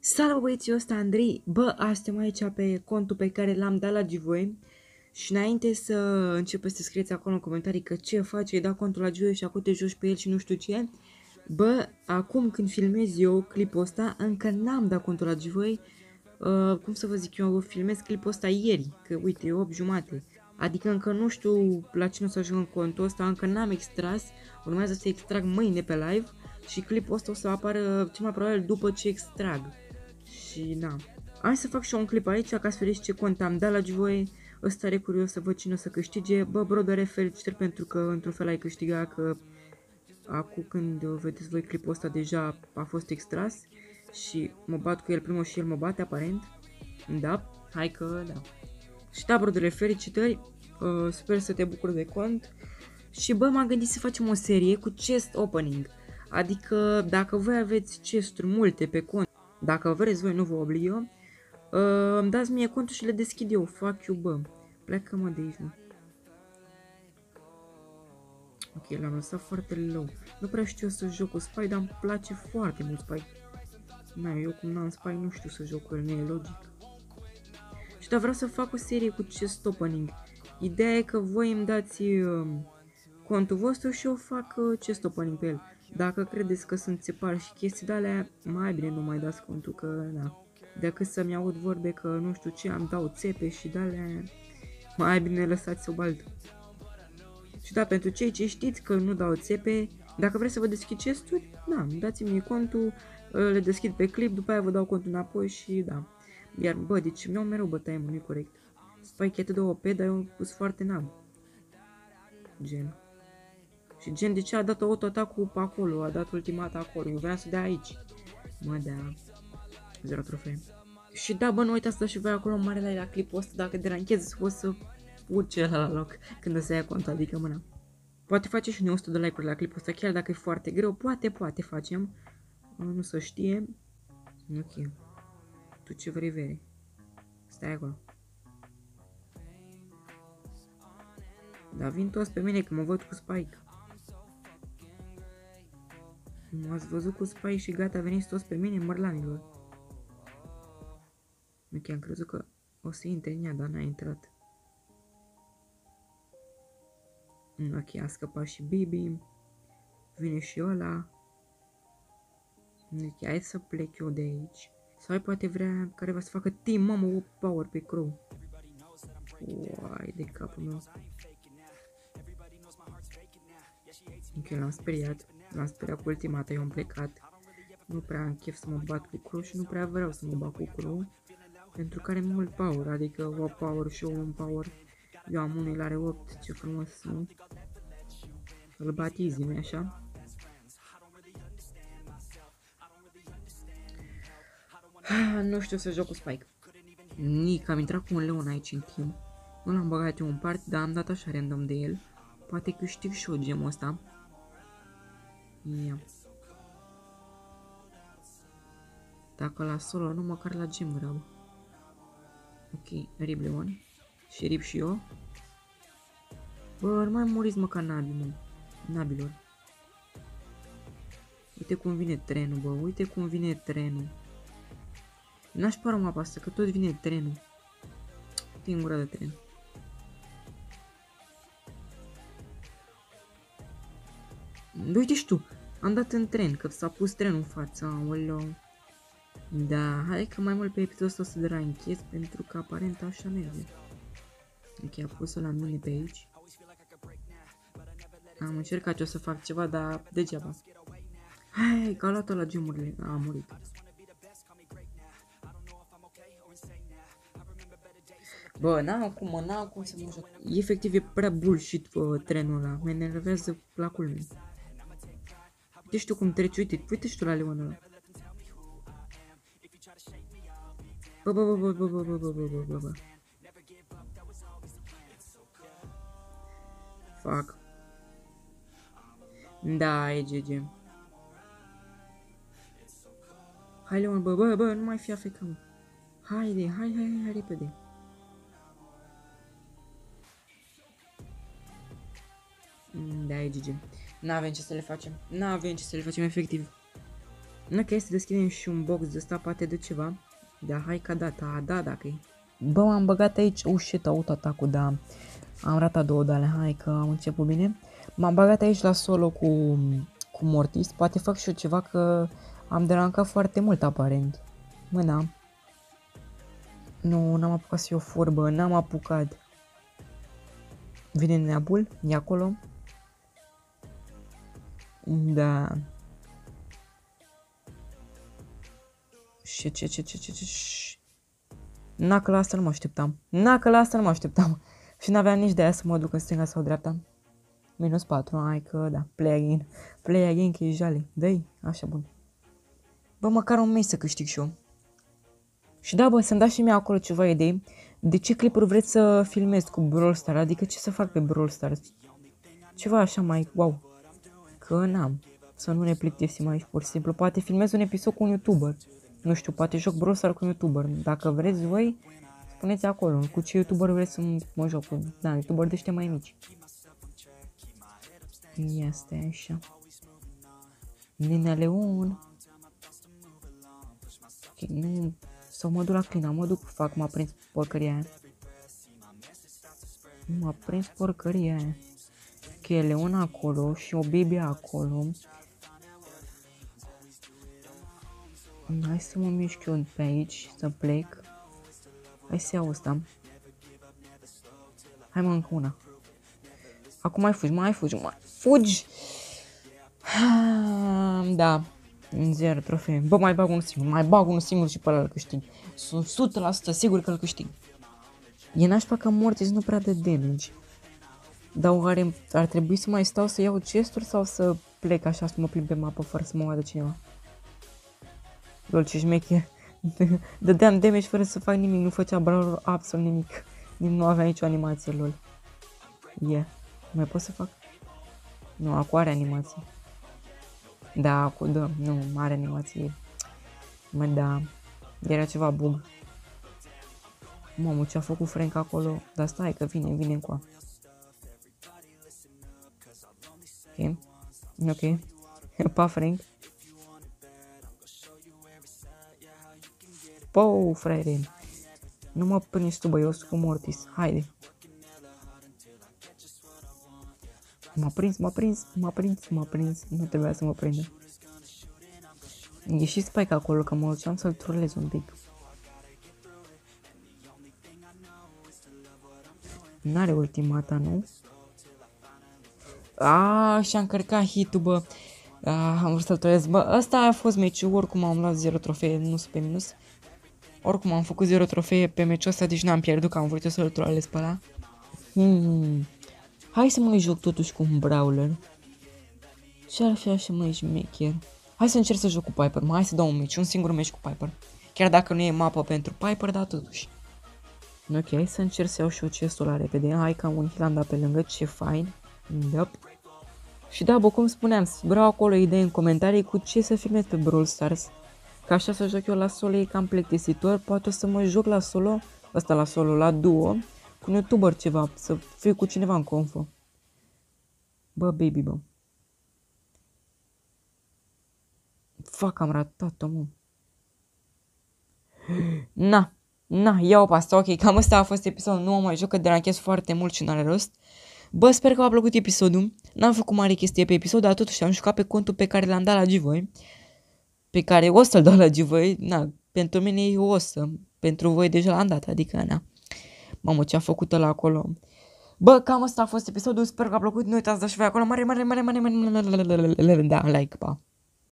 Salut băieții, ăsta Andrei. Bă, suntem aici pe contul pe care l-am dat la Giveaway. Și înainte să începeți să scrieți acolo în comentarii că ce faci, ai dat contul la Giveaway și acum te joci pe el și nu știu ce. Bă, acum când filmez eu clipul ăsta, încă n-am dat contul la Giveaway. Cum să vă zic, eu filmez clipul ăsta ieri, că uite, e 8 jumate. Adică încă nu știu la cine o să ajung în contul ăsta, încă n-am extras. Urmează să extrag mâine pe live și clipul ăsta o să apară cel mai probabil după ce extrag. Și da. Hai să fac și eu un clip aici ca să vedeți ce cont am dat la giveaway. Ăsta are curios să văd cine o să câștige. Bă, brother, felicitări pentru că într-un fel ai câștigat, că acum când vedeți voi clipul ăsta deja a fost extras. Și mă bat cu el primul și el mă bate aparent. Da, hai că da. Și da, brother, felicitări. Sper să te bucuri de cont. Și bă, m-am gândit să facem o serie cu chest opening. Adică dacă voi aveți chesturi multe pe cont, dacă vreți voi, nu vă oblig eu, îmi dați mie contul și le deschid eu. Fac eu, bă. Pleacă mă de aici, mă. Ok, l-am lăsat foarte low. Nu prea știu să joc cu Spy, dar îmi place foarte mult Spy. Na, eu cum n-am Spy nu știu să joc cu el, nu e logic. Și da, vreau să fac o serie cu chest opening. Ideea e că voi îmi dați contul vostru și eu fac chest opening pe el. Dacă credeți că sunt țepari și chestii de alea, mai bine nu mai dați contul, că da. Decât să-mi aud vorbe că nu știu ce, am dau țepe și de alea, mai bine lăsați-o baltă. Și da, pentru cei ce știți că nu dau țepe, dacă vreți să vă deschid chesturi, da, dați-mi contul, le deschid pe clip, după aia vă dau contul înapoi și da. Iar bă, deci mi-au mereu bătaie, nu-i corect. Spike e atât de OP, dar eu pus foarte nab. Gen. Și gen, de ce a dat auto-atacul pe acolo, a dat ultimata acolo, eu vreau să dea aici. Mă, da. 0 trofee. Și da, bă, nu uitați să și voi acolo mare like la clipul ăsta, dacă deranchez, o să urce la loc când o să ia contul, adică mâna. Poate face și noi 100 de like-uri la clipul ăsta, chiar dacă e foarte greu, poate facem. Nu să știe. Ok. Tu ce vrei, vere? Stai acolo. Dar vin toți pe mine că mă văd cu Spike. M-ați văzut cu Spike și gata, veniți toți pe mine, mărlanilor. Ok, am crezut că o să intre în ea, dar n-a intrat. Ok, a scăpat și Bibi. Vine și ăla. Ok, hai să plec eu de aici. Sau poate vrea careva să facă team, mamă, o power pe Crow. Uai, de capul meu. Ok, l-am speriat. L-am speriat cu ultimata, eu am plecat. Nu prea am chef să mă bat cu Crow și nu prea vreau să mă bat cu Crow. Pentru că are mult power, adică o power și un power. Eu am unul, el are 8, ce frumos, nu? Îl bat easy, nu-i așa? Nu știu să joc cu Spike. Nici am intrat cu un leon aici în timp. Nu l-am băgat eu în part, dar am dat așa random de el. Poate câștig și eu gemul ăsta. Ia. Dacă la solo, nu măcar la gem vreau. Ok, rip leon. Și rip și eu. Bă, nu mai muriți mă ca nabi, mă. Nabilor. Uite cum vine trenul, bă, uite cum vine trenul. N-aș păra mapa asta, că tot vine trenul. Uite în gura de tren. Uite și tu, am dat în tren, că s-a pus trenul în față, aoleo. Da, hai că mai mult pe episodul ăsta o să deranchez, pentru că aparent așa merge. Ok, a pus-o la mine pe aici. Am încercat eu să fac ceva, dar degeaba. Hai, că a luat-o la gemurile, a murit. Bă, n-am cum să mă joc. Efectiv e prea bullshit trenul ăla, mă enervează la culme. Uite și tu cum treci, uite și tu la leonul ăla. Bă. Fac. Da, e GG. Hai, Leon, bă, nu mai fi afecat, mă. Haide, hai, repede. Da, e GG. N-avem ce să le facem. Efectiv. Ok, să deschidem și un box de ăsta, poate de ceva. Da, hai ca data, da, dacă e. Bă, m-am băgat aici, shit, auto-atacul, da. Am ratat 2 de alea, hai că am început bine. M-am băgat aici la solo cu Mortis, poate fac și eu ceva că am derancat foarte mult aparent. Mă, n-am. Nu, n-am apucat să iau forbă, n-am apucat. Vine neabul, e acolo. Da. Ce. Na că la asta nu mă așteptam. Și n-aveam nici de aia să mă duc în stânga sau dreapta. -4, hai că da, play again că e jale. Dă-i, așa bun. Bă, măcar un meci să câștig și eu. Și da, bă, să-mi dați și mie acolo ceva idei. De ce clipuri vreți să filmez cu Brawl Stars? Adică ce să fac pe Brawl Stars? Ceva așa mai wow. Că n-am. Să nu ne plictisim aici, pur și simplu. Poate filmez un episod cu un YouTuber. Nu știu, poate joc Brawl Stars cu un YouTuber. Dacă vreți voi, spuneți acolo. Cu ce YouTuber vreți să mă joc? Da, YouTuber de ăștia mai mici. Este așa. Nina Leon. Okay, sau mă duc la clina, fac, m-a prins porcăria aia. M-a prins porcăria aia. Ok, Leon acolo și o baby acolo. Hai să mă mișc eu pe aici, să plec. Hai să iau ăsta. Hai mă, încă una. Acum mai fugi! Da, 0 trofee. Bă, mai bag unul singur și pe ăla îl câștig. Sunt 100% sigur că îl câștig. E nașpa că Mortis nu prea dă damage. Dar oare ar trebui să mai stau să iau chesturi sau să plec așa să mă plimb pe mapă fără să mă vadă cineva? Lol, ce șmecher. Dădeam damage fără să fac nimic, nu făcea Brawler absolut nimic. Nu avea nicio animație, lol. Mai pot să fac? Nu, acum are animație. Da, acum, da, nu, are animație. Mă, da, era ceva bug. Mamă, ce-a făcut Frank acolo? Dar stai că vine încoa. Ok. Pa, Frank. Pou, fraiere. Nu mă prins tu, băi, eu sunt cu Mortis. Haide. M-a prins. Nu trebuia să mă prindă. E și Spike acolo, că mă duceam să-l trolez un pic. N-are ultimata, nu? Și-a încărcat hit-ul, bă. Am vrut să-l trolez. Bă, ăsta a fost meciul, oricum am luat 0 trofee, nu sunt pe minus. Oricum am făcut 0 trofee pe meciul ăsta, deci n-am pierdut, că am vrut eu să-l trolez pe ăla. Hai să mă joc totuși cu un Brawler. Ce ar fi așa mai șmecher? Hai să încerc să joc cu Piper, hai să dau un singur meci cu Piper. Chiar dacă nu e mapă pentru Piper, dar totuși. Ok, hai să încerc să iau și eu chestul la repede. Hai că am un heal am dat pe lângă, ce fain. Yep. Și da, bă, cum spuneam, vreau acolo idei în comentarii cu ce să filmez pe Brawl Stars. Ca așa să joc eu la solo e cam plictisitor, poate o să mă joc la solo, la duo, cu un YouTuber ceva, să fiu cu cineva în confo. Bă, baby, bă. Fuck, am ratat-o, mă. Na, iau pe asta, ok, cam asta a fost episodul, nu mă mai joc, că derachez foarte mult și n-are rost. Bă, sper că v-a plăcut episodul, n-am făcut mare chestie pe episod, dar totuși am jucat pe contul pe care l-am dat la G-Voi, pe care o să-l dau la G-Voi, na, pentru mine e o să, pentru voi deja l-am dat, adică, na. Mamă, ce a făcut ăla acolo. Bă, cam asta a fost episodul, sper că v-a plăcut, nu uitați să dați și voi acolo, mare, da, like, pa.